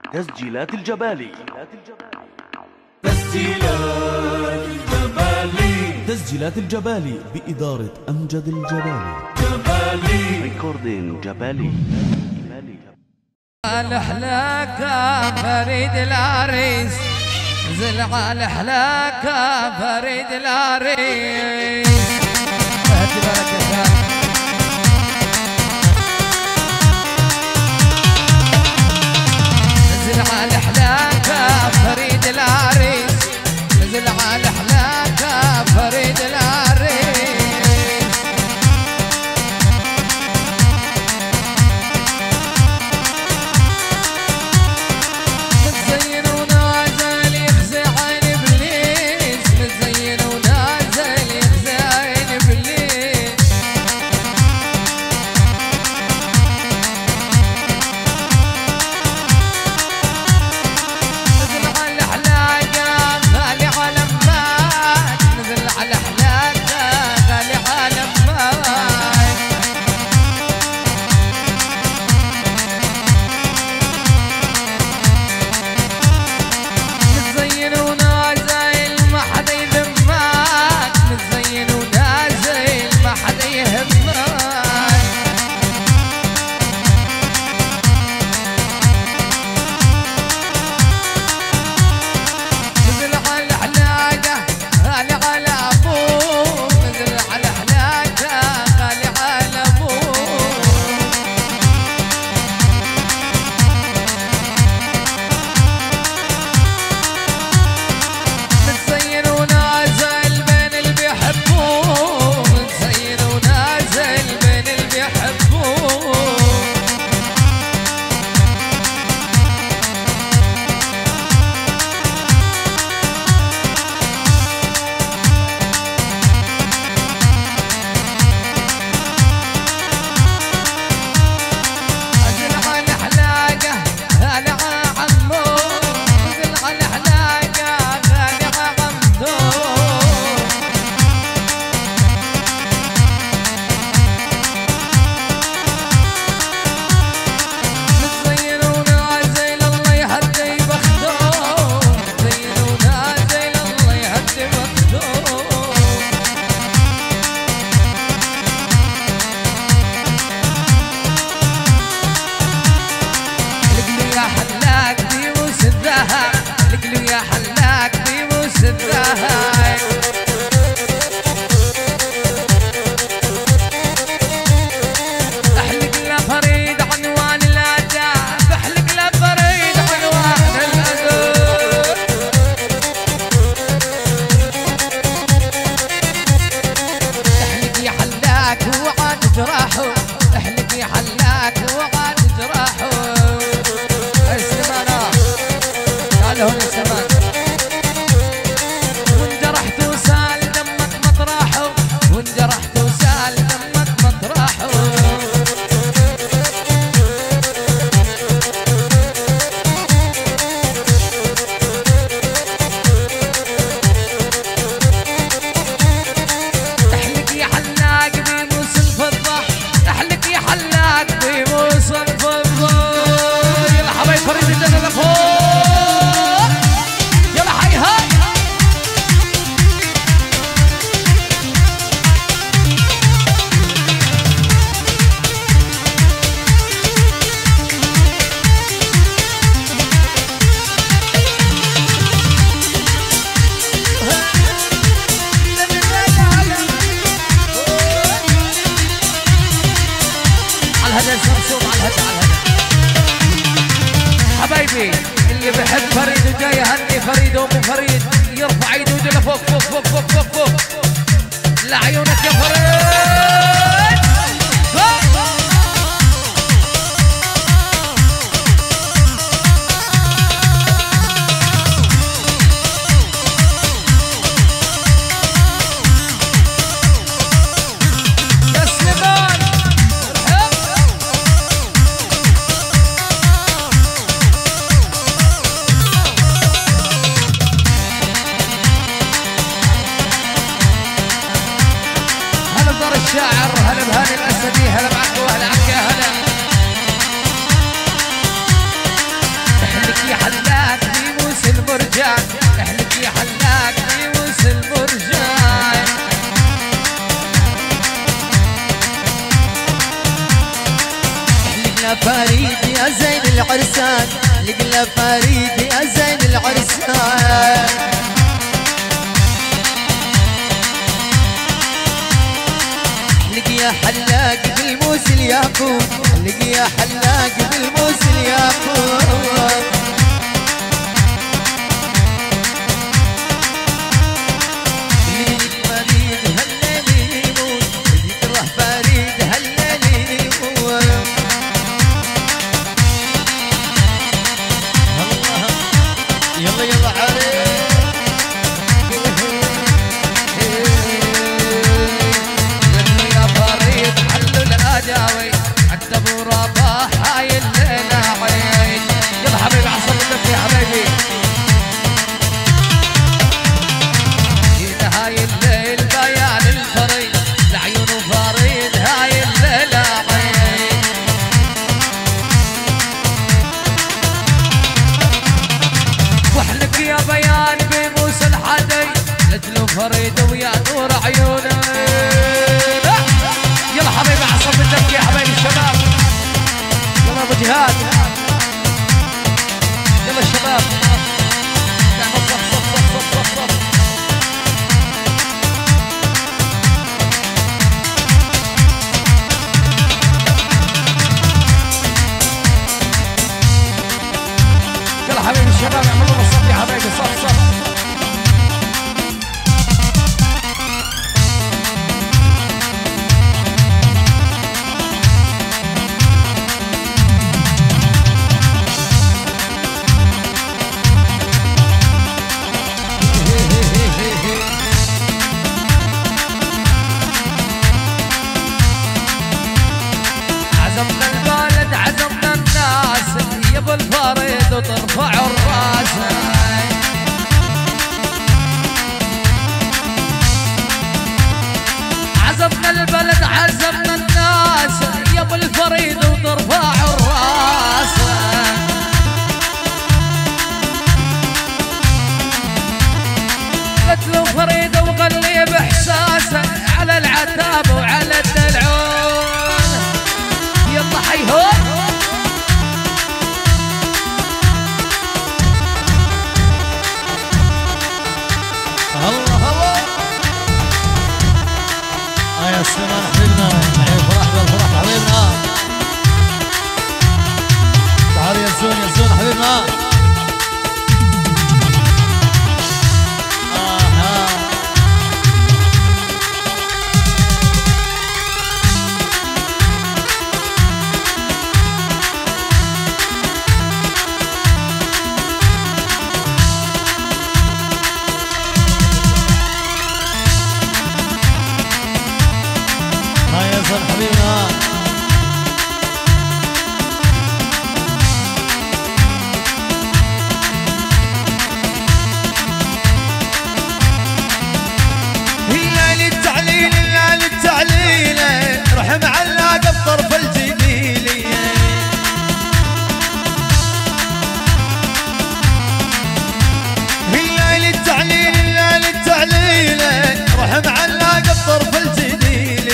تسجيلات الجبالي. تسجيلات الجبالي بإدارة أمجد الجبالي. ريكوردين جبالي. الأحلاك فريد العريس، نزل على الأحلاك فريد العريس. نزل على الأحلاك فريد العريس، نزل على الأحلاك فريد العريس. متزين ونازل يخزي عين إبليس، متزين ونازل يخزي عين إبليس. نزل على الأحلاقة غالي على مات، نزل على الأحلاقة غالي على مات. متزين ونازل ما حدا يذمك، متزين ونازل ما حدا يهمك. نزل على الأحلاقة غالي على أبوه، نزل على الأحلاقة غالي على أبوه. متزين ونازل بين اللي بيحبوه، متزين ونازل بين اللي بيحبوه. نزل على الأحلاقة غالي على عمو، نزل على الأحلاقة غالي على عمو. متزين ونازل الله يهدي بخته، متزين ونازل الله يهدي بخته. لقلو يا حلاق بيبوس الذهب، لقلو يا حلاق بيبوس الذهب. احلق له فريد عنوان الاداب، احلق له فريد عنوان الاداب. احلق يا حلاق وعاد جراحه، احلق يا حلاق وعاد جراحه. السمانة تعال هون السمان. وانجرحت وسال دمك مطرحه، وانجرحت وسال دمك مطرحه. احلق يا حلاق بيبوس الفضة، احلق يا حلاق بيبوس الفضة. يلا حبايب فريد الجنة لفوق، يلا حي هاي. على الهدى سمسوم، على الهدى على الهدى. حبايبي اللي بحب فريد وجاي يهني فريد وابو فريد يرفع ايده ويده لفوق فوق فوق فوق فوق فوق لعيونك يا فريد. فوق. يا سليمان هلا دار الشام. يا زين العرسان لقلا فريد يا زين العرسان لقي يا حلاق بالموس الياقوت لقي يا حلاق بالموس الياقوت فريد ويا نور عيونه يلا حبيبي عصب الدم يا حبايبي الشباب يلا ابو جهاد يلا الشباب نعمل صف صف صف صف صف صف يلا حبيبي الشباب اعملوا الصف يا حبايبي صف صف وترفع الراس عزمنا البلد عزمنا الناس يا ابو الفريد وترفع الراس قلت له فريد وغلي باحساسه على العتاب وعلى الدلعون يلا حيهون يا سليمان حبيبنا نحيي الفرح بالفرح حبيبنا تعالوا يا زون يا زون حبيبنا حبيبنا هلال التعليل هلال التعليل روح معلقه بطرف الجميل هلال التعليل هلال التعليل روح معلقه بطرف الجميل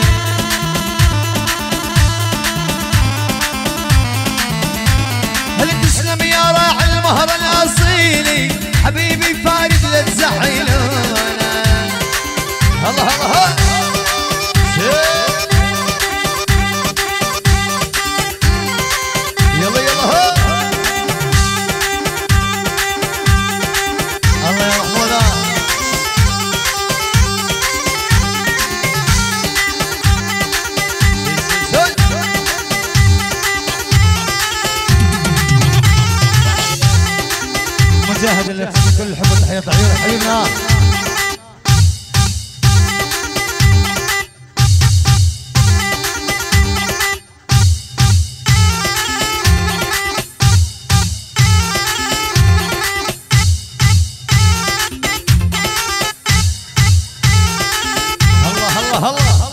تسلم يا راعي المهر الاصيلي حبيبي فارد لا تزعلونا الله الله يلا يلا الله يا رحمنا مجاهد اللي كل الحب والتحية عيون حبيبنا الله الله الله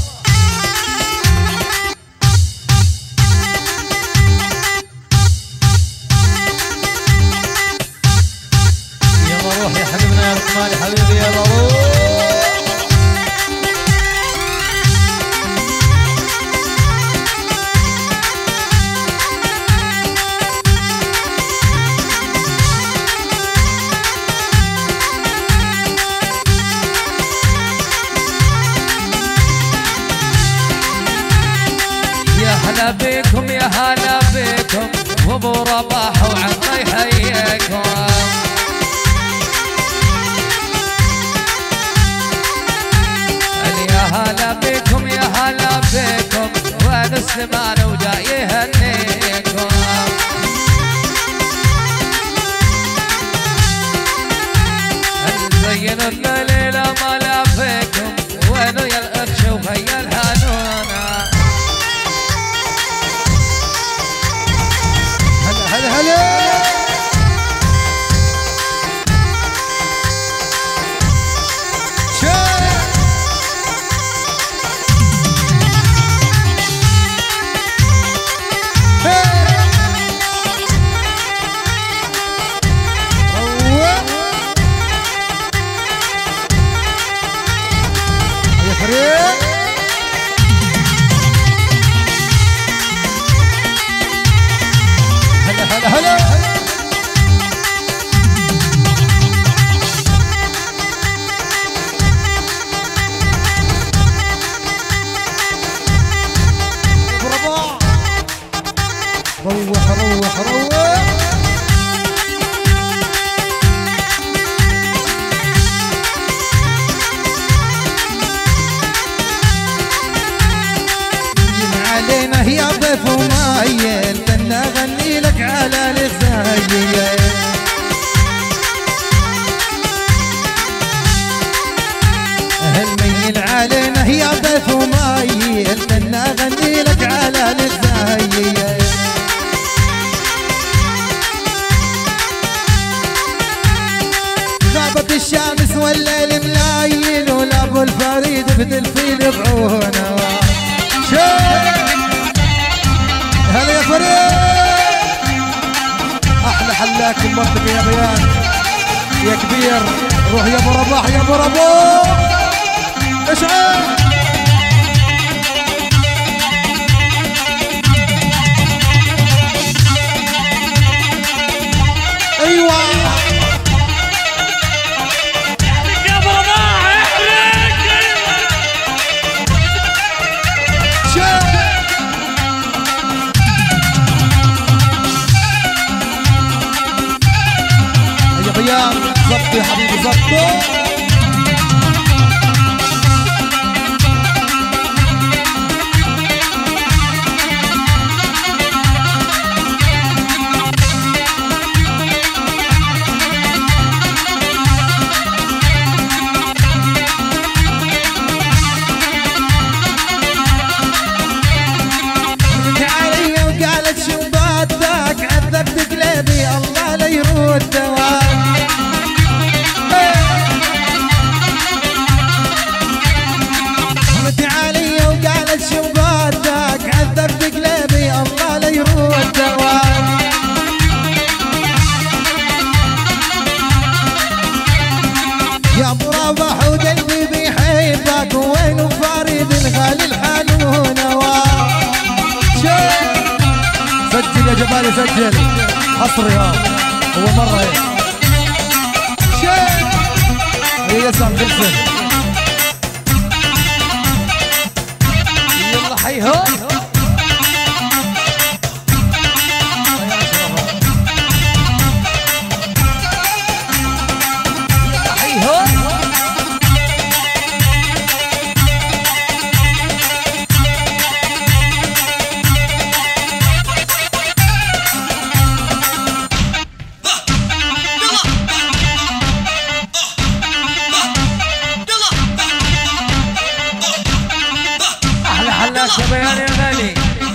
روح يا حبيبنا يا رحمن يا حبيبي يا روح ابو رباح وعمي يحييكم. يا هلا بكم يا هلا بكم وين السمان وجاي يهنيكم. زينوا الليلة ما لافيكم وينو يا الأخش وهيا الهانونا. هلا هلا هلا روح روح روح. علينا يا ضيف ومايل كنا اغني لك على الغزايل. هالميل علينا يا ضيف ومايل كنا اغني لك على الغزايل. غابت الشمس والليل ملايل ولا ابو الفريد بتلفيل بعونه. هلا يا فريد احلى حلاك المنطقه يا بيان يا كبير. روح يا ابو رباح يا ابو رباح اشعل. ايوه يا ابو رباح احرق. يا بيان ظبطوا يا حبيبي ظبطوا. عذبت قلبي الله لا يرد دواك. رد علي وقالت شو بدك عذبت قلبي الله لا يرد دواك. يا ابو رباح وقلبي بيحبك وين فريد الغالي الحنون. سجل يا جبالي سجل حصري ها هو مرة هيك شيء هي يسام جلسن. يلا حيهو يا بيان يا غالي.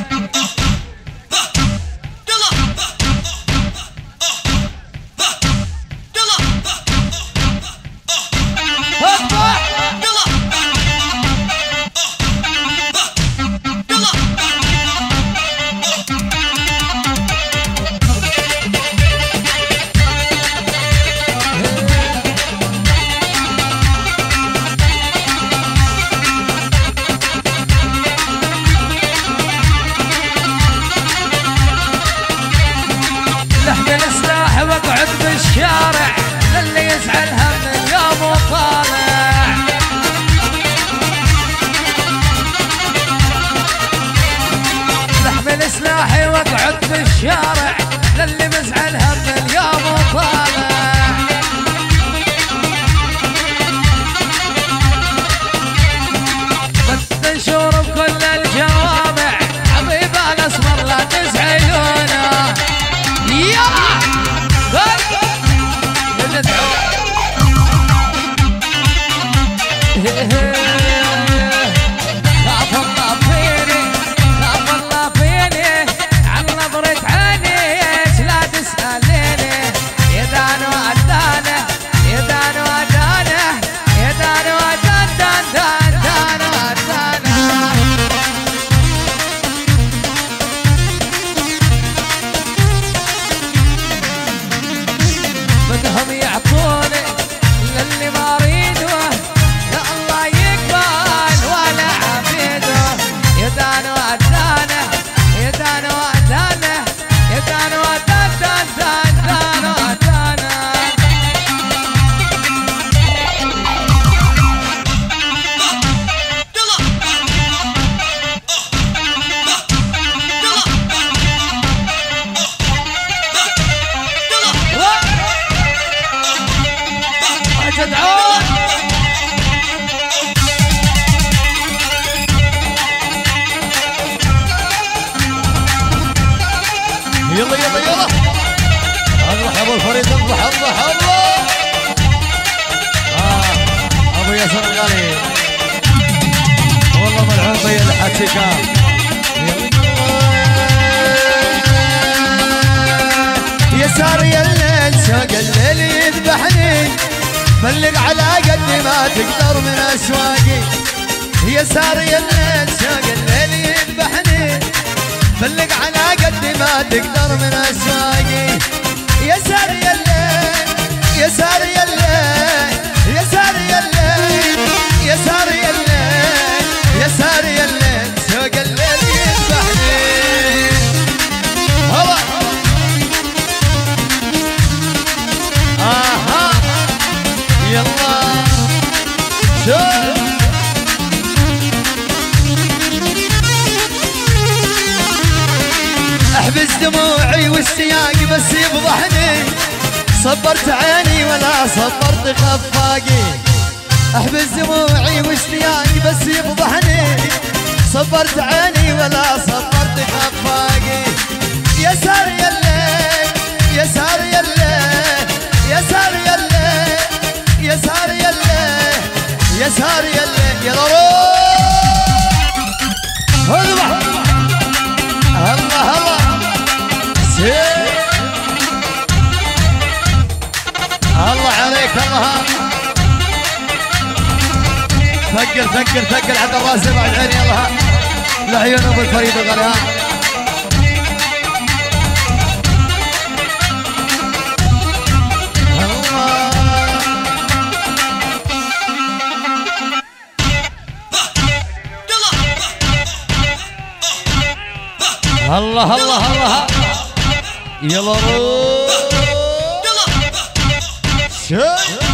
الشارع للي يزعل هم اليوم وطالع. نحمل سلاحي واقعد بالشارع حبي الحكيكة يسار يا الليل شوق الليل يذبحني بلغ على قد ما تقدر من اسواقي يسار يا الليل شوق الليل يذبحني بلغ على قد ما تقدر من اسواقي يسار يا الليل يسار يا الليل يسار يا الليل يسار يا الليل يسار يا الليل شوق الليل يذبحني هلا اها يلا شوف احبس دموعي والسياق بس يفضحني صبرت عيني ولا صبرت خفاقي احبس دموعي والسياق بس يفضحني صبرت عيني ولا صبرت خفاقي يسار يا الليل يسار يا الليل يسار يا الليل يسار يا الليل يسار يا الليل يلا روح الله الله الله عليك الله ثقل ثقل ثقل عند الراس بعد عيني يلا لعيون ابو الفريد الغليان الله الله الله يلا روح شوف